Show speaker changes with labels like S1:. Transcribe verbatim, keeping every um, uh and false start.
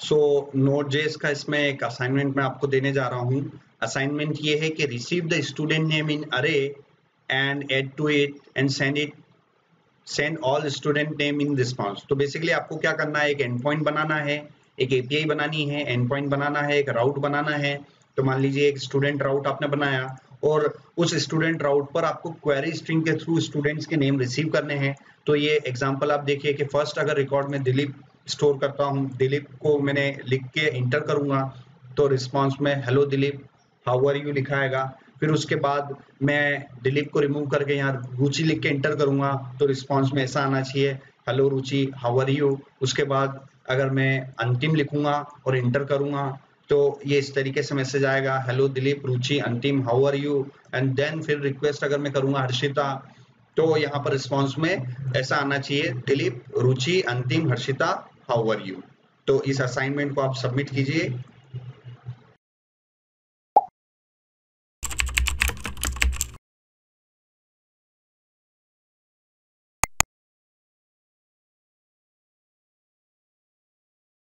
S1: So note JS का इसमें एक असाइनमेंट मैं आपको देने जा रहा हूँ। असाइनमेंट ये है कि receive the student name in array and add to it and send it send all student name in response. तो बेसिकली आपको क्या करना है, एक एंड पॉइंट बनाना है, एक एपीआई बनानी है, एंड पॉइंट बनाना है, एक राउट बनाना है। तो मान लीजिए एक स्टूडेंट राउट आपने बनाया और उस स्टूडेंट राउट पर आपको क्वेरी स्ट्रिंग के थ्रू स्टूडेंट्स के नेम रिसीव करने हैं। तो ये एग्जांपल आप देखिए कि फर्स्ट अगर रिकॉर्ड में दिलीप स्टोर करता हूँ, दिलीप को मैंने लिख के इंटर करूंगा तो रिस्पॉन्स में hello Dilip how are you लिखा आएगा। फिर उसके बाद मैं दिलीप को रिमूव करके यहाँ रुचि लिख के इंटर करूंगा तो रिस्पॉन्स में ऐसा आना चाहिए, hello Ruchi how are you. उसके बाद अगर मैं अंतिम लिखूंगा और इंटर करूंगा तो ये इस तरीके से मैसेज आएगा, hello Dilip Ruchi Antim how are you. And then फिर रिक्वेस्ट अगर मैं करूंगा हर्षिता तो यहाँ पर रिस्पॉन्स में ऐसा आना चाहिए, दिलीप रुचि अंतिम हर्षिता हाउ आर यू। तो इस असाइनमेंट को आप सबमिट कीजिए